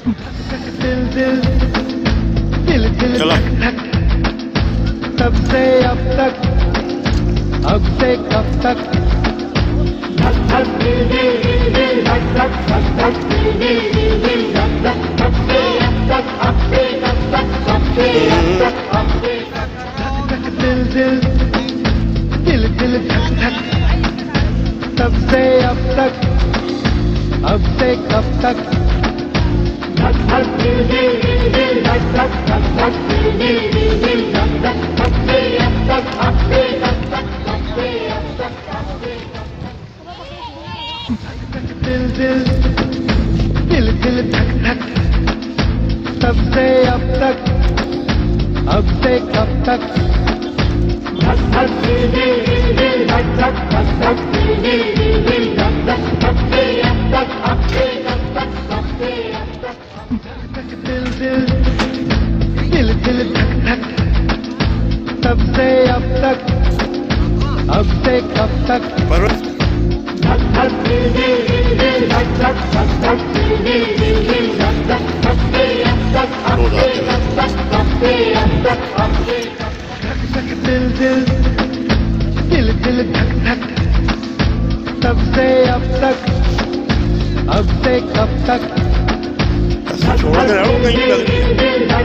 दिल दिल दिल दिल चलो। धक धक, तब से अब तक, अब से कब तक, धक धक दिल दिल दिल धक धक धक धक दिल दिल दिल धक धक, तब से अब तक, अब से कब तक, अब से अब तक, अब से धक धक दिल दिल दिल दिल धक धक, तब से अब तक, अब से कब तक, धक धक दिल दिल दिल धक धक धक धक दिल दिल दिल धक धक, तब से अब तक, अब से कब तक, अब से अब तक, अब से दिल दिल दिल दिल धक धक, तब से अब तक, अब से कब तक, धक धक दिल दिल दिल धक धक धक धक दिल दिल दिल धक धक, तब से अब तक, अब से कब तक, अब से अब तक, धक धक दिल दिल दिल दिल धक धक, तब से अब तक, अब से कब तक, धक धक दिल दिल दिल धक धक धक धक दिल दिल दिल धक धक, तब से अब तक, अब से कब तक, अब से अब तक, अब से धक धक दिल दिल दिल दिल धक धक, तब से अब तक, अब से कब तक, छोड़ के रहो कहीं